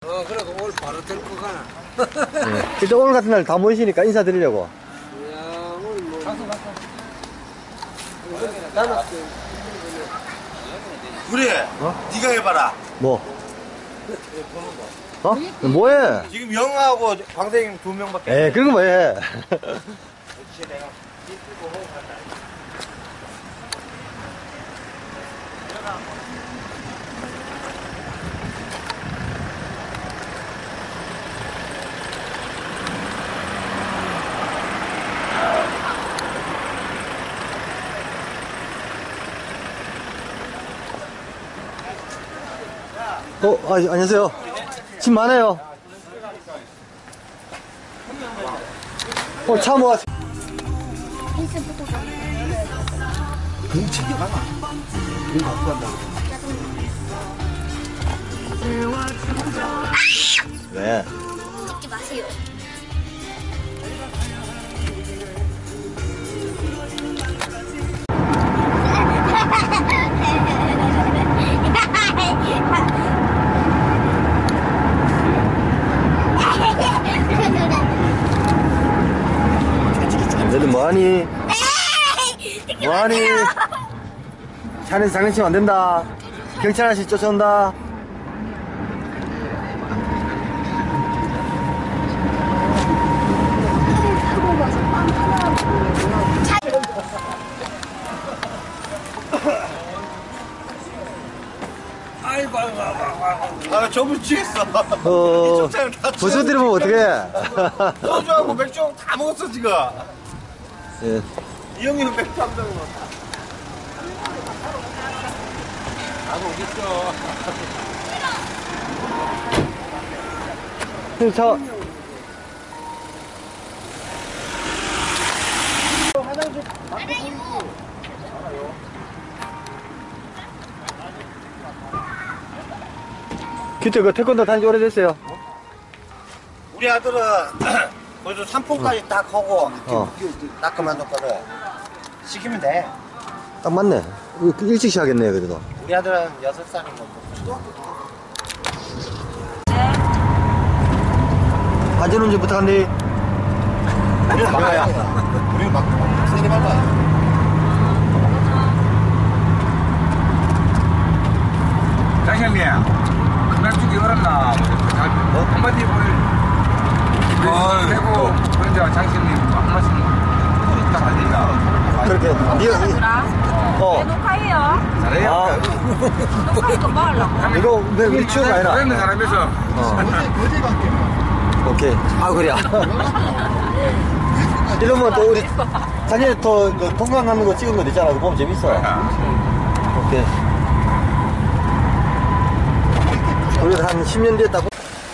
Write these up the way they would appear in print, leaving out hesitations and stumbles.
그래도 오늘 바로 들고 가나. 네. 일단 오늘 같은 날 다 모이시니까 인사드리려고. 야, 오늘 뭐. 가서 그래. 네가 해봐라. 뭐? 뭐해? 지금 영하고 광생님 2명밖에. 에, 그런 거 뭐해? 안녕하세요. 짐 많아요. 차 모아. 공 챙겨가나? 공 갖고 간다. 왜? 찍지 마세요. 너들 뭐하니? 뭐하니? 차에서 장난치면 안된다. 경찰 아저씨 쫓아온다. 아이고, 아, 저분 취했어. 벌써 들으면 어떡해. 소주하고 맥주하고 다 먹었어, 지금. 예. 이 형님은 맥주 한 병 먹었다. 나도 오겠어. 저, 기태 그 태권도 다닌 지 오래됐어요. 우리 아들은 그래도 3포까지 딱 하고 딱 그만뒀거든. 시키면 돼. 딱 맞네. 일찍 시작했네, 그래도. 우리 아들은 6살인 거고. 안전운전 부탁한대. 우리는 막아야. 우리는 막 세게 밟아. 장현님, 그날쪽이 얼었나? 한마디 오늘 대고 그런자 장신님 한 말씀 부탁드립니다. 그렇게. 네, 녹화해요. 잘해요. 아, 녹화해서 뭐 하려고? 이거 왜 우리 추억 아니라? 그런 사람에서 오케이. 아, 그래. 이러면 또 우리 사진에 더 동강하는 거 찍은 거 있잖아. 그거 보면 재밌어. 오케이. 우리가 한 10년 됐다고.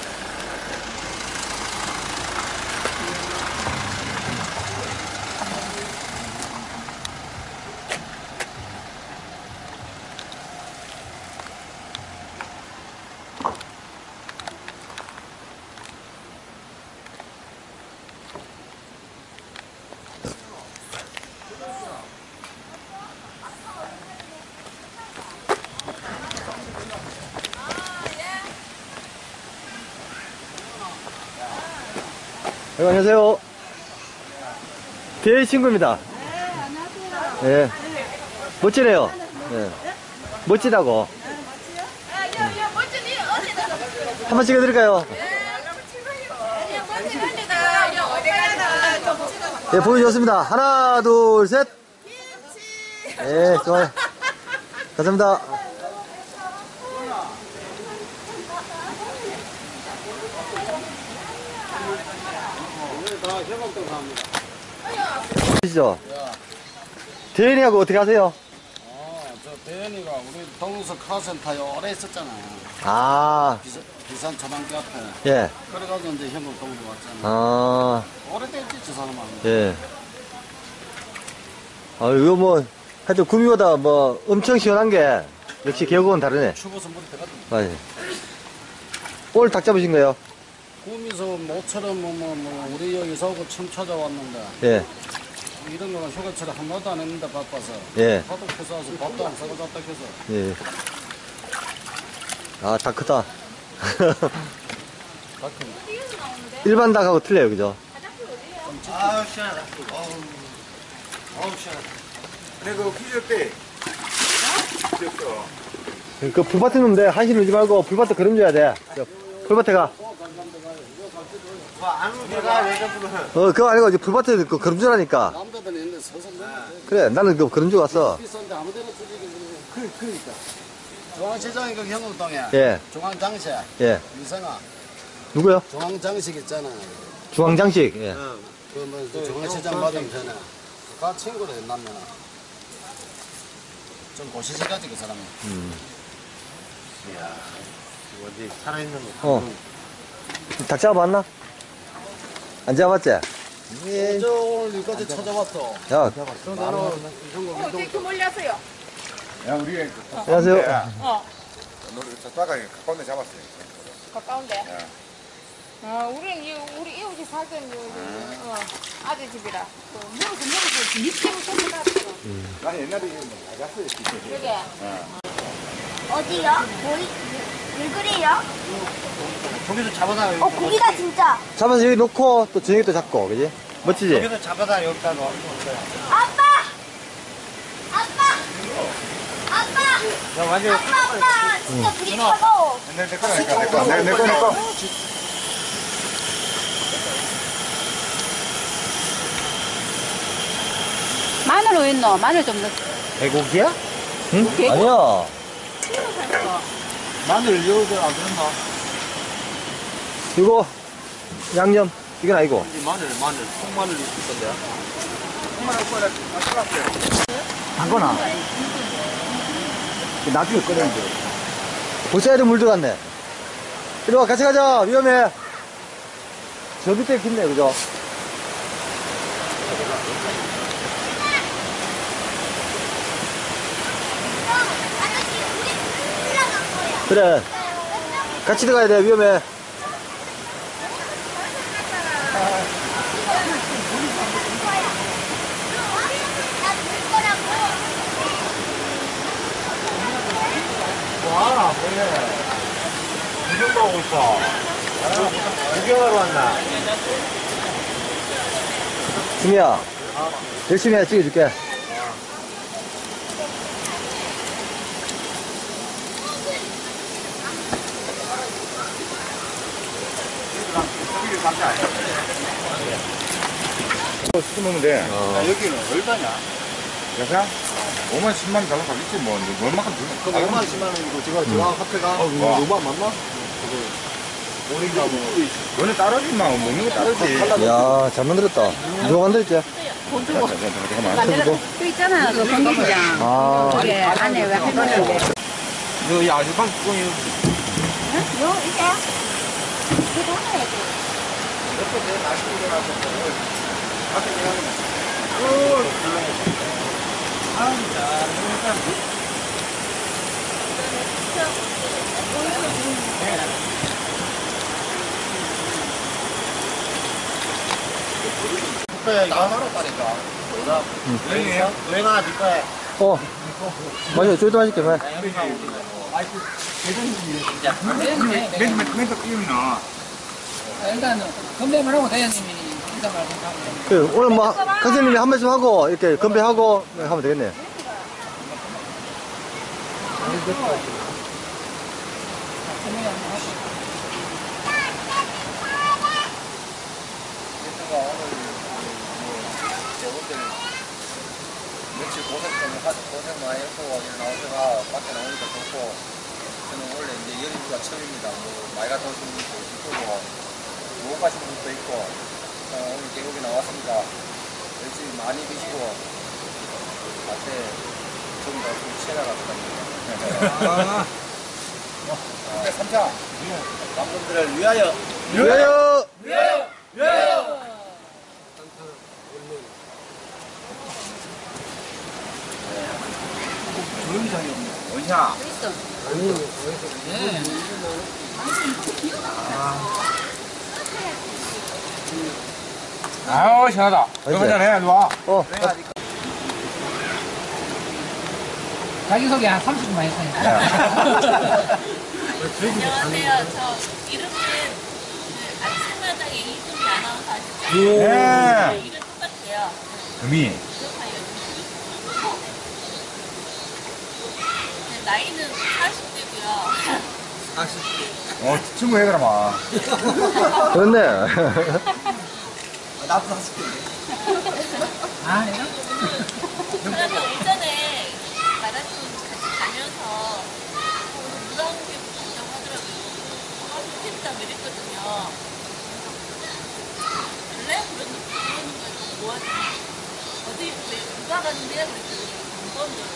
안녕하세요. 대희 친구입니다. 네, 안녕하세요. 예. 멋지네요. 예. 멋지다고. 한번 찍어드릴까요? 예, 보여줬습니다. 하나, 둘, 셋. 예, 좋아요. 감사합니다. 시죠. 대현이하고 어떻게 하세요? 저 대현이가 우리 동서 카센터에 오래 있었잖아. 아, 비산 처방기 앞에. 예. 그래가지고 이제 현금 동으로 왔잖아. 아, 오래됐지, 저 사람은. 예. 아, 이거 뭐, 하여튼 구미보다 뭐 엄청 시원한 게 역시 계곡은 다르네. 추워서 물이 들어갔다. 맞아요. 오늘 닭 잡으신 거예요? 구미서 모처럼 우리 여기서 오고 처음 찾아왔는데. 예. 이런 거는 휴가철에 한 번도 안 했는데 바빠서. 예. 하도 부서서 밥도 안 사고 잤다 해서. 예. 아, 닭 크다. 일반 닭하고 틀려요, 그죠? 아우 시원하다. 어우 시원하다. 근데 그 퀴즈 때. 퀴즈였어. 그 풀밭에 놓으면 돼. 한시 넣지 말고 풀밭에 거름줘야 돼. 풀밭에 가. 안 우리가 왜 자꾸 그거 아니고 이제 풀밭에 그 거름주라니까. 남자들은 있는데 서서 넣으면 그래, 나는 그 거름주 왔어. 돼. 비싼데 아무데나 주지기 그러니까. 중앙시장에 그 현금동에 예, 중앙장식 예. 민성아 누구요? 중앙장식 있잖아. 중앙장식. 예. 그뭐 중앙시장 받으면 전에 그 친구를 만나면 좀 고시시가지 그 사람이. 어디 살아있는 거. 어. 닭 잡아봤나? 안 잡아봤지? 예. 저 오늘 여기까지 찾아왔어. 야, 그럼 나는 이성거 운동 이렇게 몰렸어요. 야, 우리. 안녕하세요. 우리 저 따가게 가까운 데 잡았어요. 가까운데. 우리는 우리 이웃이 살던 아들 집이라. 물어서 밑에부터 들어갔어. 난 옛날에 이거 나갔어요. 그게. 어디요? 왜 그래요? 저기서 잡아다. 고기다 진짜. 잡아서 여기 놓고 또 저녁에 또 잡고, 그지? 멋지지? 저기서 잡아다 여기다 놓고. 아빠! 아빠! 아빠! 야 완전 아빠! 진짜 그게 차가워. 내 거니까, 내 거. 마늘 왜 있노? 마늘 좀 넣어. 대고기야? 응? 아니야. 마늘 여기다 안 들었나? 이거, 양념. 이건 아니고. 마늘 통마늘 있었던데. 담거나. 나중에 꺼내면 돼. 보자에도 물 들어갔네. 이리 와, 같이 가자. 위험해. 저 밑에 깊네, 그죠? 아저씨, 우리 올라간 거야. 그래. 같이 들어가야 돼, 위험해. 나줄 거라고. 와, 뭐야. 구경도 하고 있어. 구경하러 왔나? 준이야. 열심히 해, 찍어줄게. 시켜 먹으면 돼. 여기는 얼마냐? 그래서 5만 10만 원 달라고 있지 뭐. 얼마큼 주는 그럼 5만 10만 원이고 지금 화폐가 너무 안 맞나? 우리가 뭐 너네 따르지 마. 먹는 거 따르지. 야, 잘 만들었다. 누가 만들었지? 돈 주고. 잠깐만. 만들어. 또 있잖아. 그 건기시장. 아, 그게 안에 왜 할머니. 여기 아주방 뚜껑이 요 이게. 그 돈을 해야지. 뒷거야 이거 하나로 따니까 여행이에요? 여행아 뒷거야 맞아. 저기도 맛있게 해. 멘트 끼우나. 일단 건배만 하고 대장님이 인사만 하면 됩니다. 그, 오늘 뭐, 강사님이 한 말씀 하고, 이렇게 건배하고 하면 되겠네. 며칠 고생 때문에 가서 고생 많이 했고 여기 나오다가 밖에 나오니까 좋고 저는 원래 이제 여름휴가 처음입니다. 뭐 많이 갔다 오신 분도 있고 못 가신 분도 있고 오늘 계곡에 나왔습니다. 열심히 많이 드시고 앞에 좀 더 술 취해나갔습니다. 근데 3차 남분들을 위하여 위하여! 원샤. 아우, 시원하다. 이거 한잔 해, 일로 와. 자기소개 한 30분만 했으니까. 안녕하세요. 저 이름은 아나운서 아시죠? 네. 이름 똑같아요. 금이. 네, 나이는 40대고요. 친구 해더라마. 그렇네. 나도 40개. 그래서 예전에 마라톤 같이 가면서 물어보게 된다고 하더라고요. 좋겠다 이랬거든요. 원래 그러는 거예요. 뭐 하지? 어디 왜 누가 가는데? 그랬더니 공범이에요.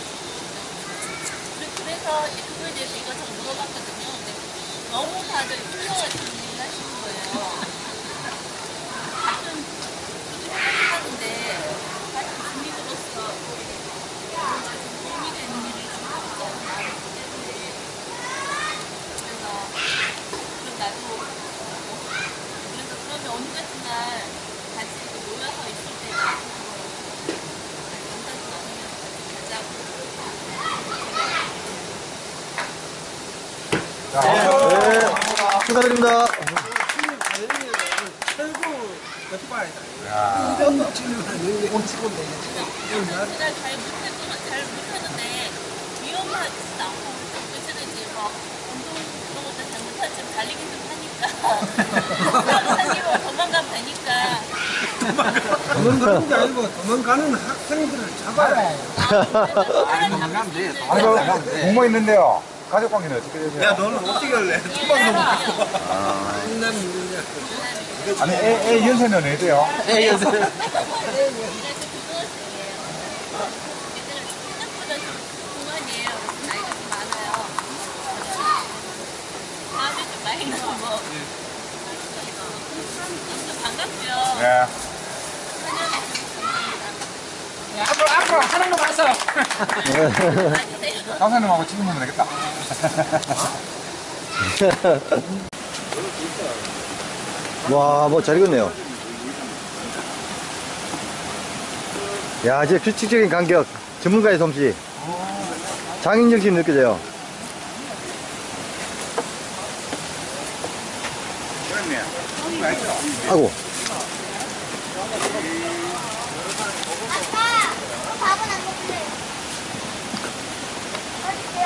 그래서 이제 그거에 대해서 이것저것 물어봤거든요. 근데 너무 다들 훌륭하신 일을 하시는 거예요. 가끔 하는데 사실 주민으로서 도움이 되는 일을 좀 하고 많이 때문에 그래서 그럼 나도 그래서 그러면 어느 같은 날 같이 모여서 있을 때 영상 나누면서 가자고 네, 축하드립니다. 그날 잘 못했는데 위험하지도 않고 그치는 이제 막 운동 그런 것도 잘 못하지만 달리기 좀 하니까 다니고 도망가면 되니까 도망가는 게 아니고 도망가는 학생들을 잡아야 해. 도망가면 돼. 아니, 공모 있는데요. 가족 관계는 어떻게 되세요? 야, 너는 어떻게 할래? 투방도 못 갖고 와. 장난이 있느냐. 아니, 애 연세는 어때요? 그래서 그거였어요. 생각보다 좀 동안이에요. 나이가 좀 많아요. 마음이 좀 많이 나고 엄청 반갑고요. 네. 앞으로 하는 거 봤어. 와주세요. 강사님하고 지금 보면 되겠다. 와, 뭐 잘 익었네요. 야, 이제 규칙적인 간격, 전문가의 솜씨, 장인 정신이 느껴져요. 그렇네. 아이고. 아빠, 밥은 안 먹을래요. 어디세요?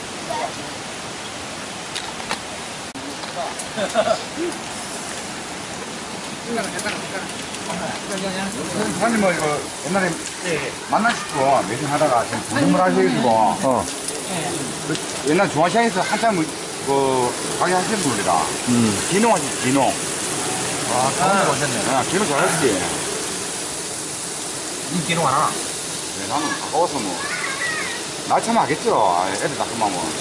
사장님은 이거 옛날에 만나시고 매진 하다가 지금 분점을 하셔가지고 그 옛날 중화시장에서 한참 가게 하시는 분이라 기농 하시죠, 기농. 아, 강원도 오셨네. 기농 잘하시지. 인기로 하나. 네, 나는 가까워서 뭐 날참 하겠죠. 애들 다 그만 뭐.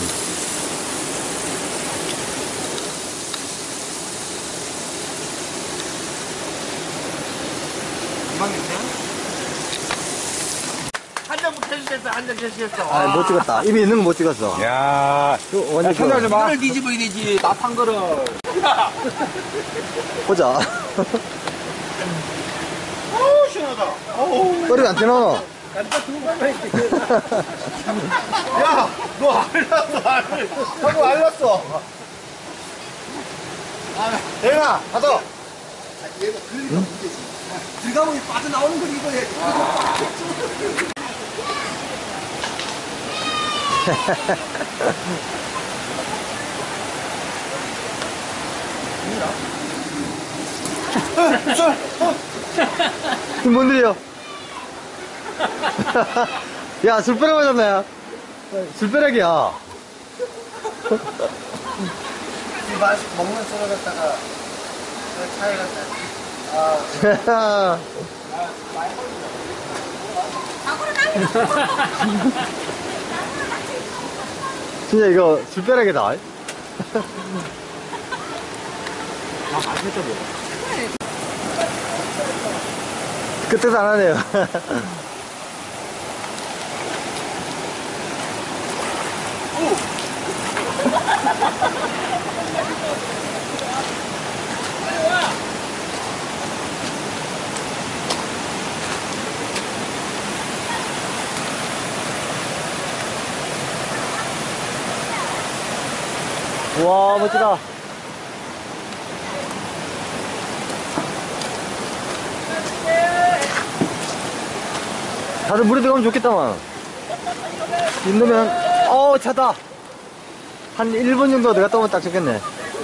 한잔부터 해주셨어, 한잔 해주셨어. 아, 못 찍었다. 입에 있는 거 못 찍었어. 야, 완전 천장 좀 봐. 이걸 뒤집어야 되지. 나판 거를. 보자. 어우, 시원하다. 어우. 소리가 안 튀노. 야, 너 알랐어, 방금 알랐어. 대나, 가서. 들어가면 빠져나오는 걸 이거 해. 뭔 일이요? 야, 술벼락 맞았네. 술벼락이야. 이 맛 먹는 소리 갖다가 그 차에 갔다. 진짜 이거 술벼락이다. 끝에도 안 하네요. 와, 멋지다. 다들 물에 들어가면 좋겠다만. 이놈은, 차다. 한 1분 정도 들어갔다 오면 딱 좋겠네.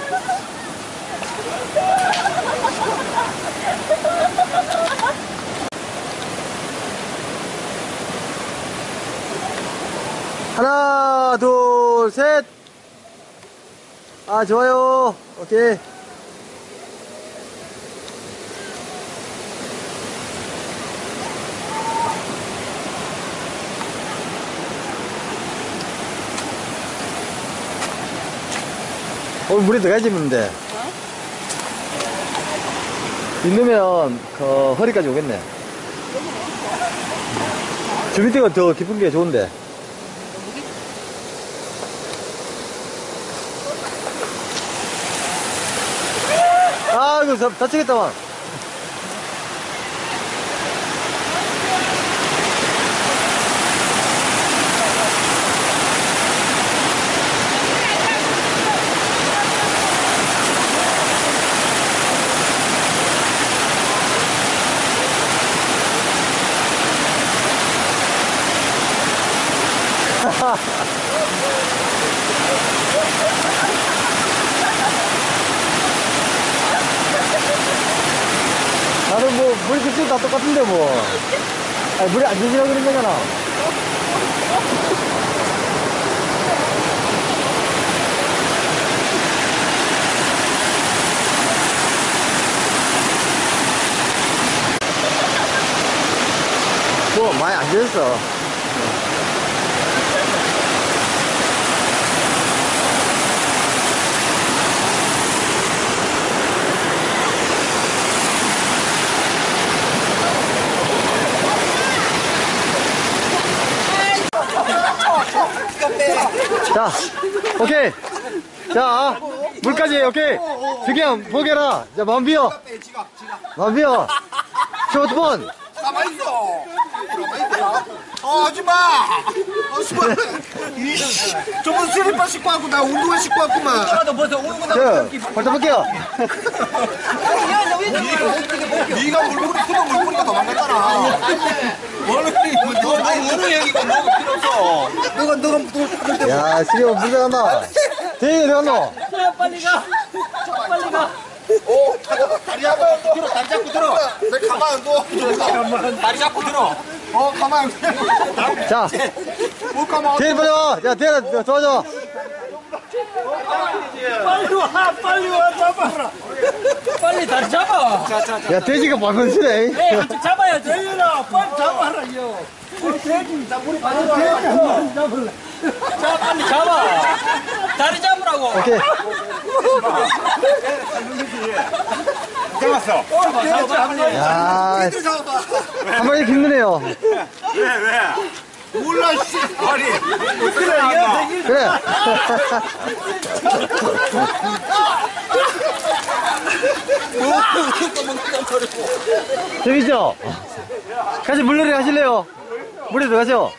하나, 둘, 셋. 아, 좋아요. 오케이. 오늘 물에 들어가야지, 있는데. 있으면, 허리까지 오겠네. 저 밑에가 더 깊은 게 좋은데. 아, 이거 다치겠다만. 나는 뭐, 물이 그쪽 다 똑같은데, 뭐. 아니, 물이 안 조심하고 그런 거잖아. 뭐, 많이 안 젖었어. 자, 오케이. 자, 물까지, 오케이. 저기야, 보게라. 자, 마음 비워. 마음 비워. 쇼트폰. 가만히 있어. 하지 마. 저번 슬리퍼 신고 왔고 나 운동화 신고 왔구만. 나도 벌써 운동화 자, 벌써 볼게요. 네가 물고기 크면 물고기가 도망갔잖아. 너는 얘기고 너가 필요 없어. 너가 야, 지금 물 들어간다. 대형이 들어간다. 빨리 가. 빨리 가. 오, 다리 잡고 들어, 다리 잡고 들어. 내 가만 안 둬. 다리 잡고 들어. 가만 안 둬. 자, 못 가만. 대형이 빨리 와. 야, 대형아, 도와줘. 빨리 와, 잡아라. 빨리 다리 잡아. 야, 돼지가 방금 쓰네. 네, 같이 잡아야 돼요. 빨리 잡아라, 요. 돼지, 자, 우리 빨리 잡을래. 자, 빨리 잡아. 다리 잡으라고. 오케이. 잡았어. 야, 한 마리 힘드네요. 왜? 몰라, 씨. 아니, 그래. 그래. 재밌죠? 같이 물놀이 하실래요? 물에 들어가죠?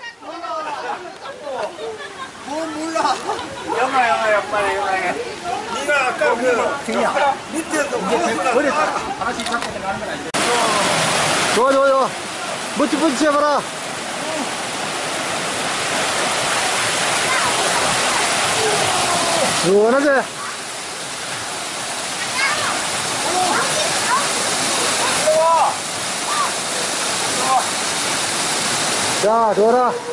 몰라. 영화에. 네가 아까 좋아, 좋아, 좋아. 멋지 해봐라. 시원하게. 자, 좋아라.